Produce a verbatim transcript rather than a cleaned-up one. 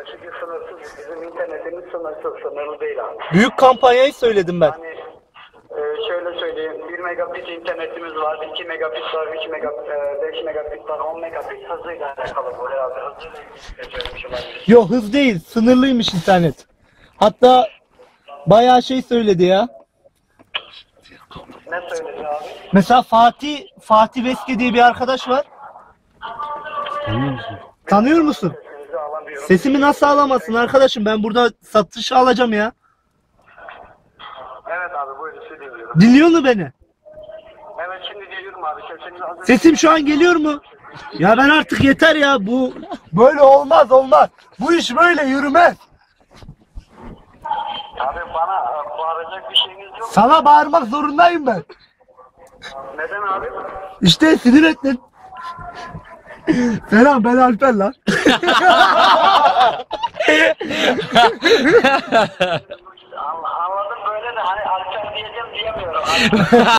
çünkü sınırsız. Bizim internetimiz sınırsız, sınırlı değil abi. Büyük kampanyayı söyledim ben. Hani e, şöyle söyleyeyim, bir megabit internetimiz var, iki megabit var, üç megabit, beş megabit var, on megabit hızıyla alakalı bu herhalde. Hızıyla ilgili bir şey olabilir. Yok, hız değil, sınırlıymış internet. Hatta bayağı şey söyledi ya. Ne söyledi abi? Mesela Fatih, Fatih Veske diye bir arkadaş var. Tanıyor musun? Tanıyor musun? Sesinizi alamıyorum. Sesimi nasıl alamazsın arkadaşım? Ben burada satış alacağım ya. Evet abi, buyurun sizi dinliyorum. Dinliyor mu beni? Evet, şimdi geliyorum abi. Sesinizi az önce... Sesim şu an geliyor mu? Ya ben artık yeter ya, bu böyle olmaz olmaz. Bu iş böyle yürümez. Abi bana e, bağıracak bir şeyiniz yok mu? Sana bağırmak zorundayım ben. Neden abi? İşte sinir ettin. Selam, ben Alper lan. Anladım böyle de hani Alper diyeceğim diyemiyorum.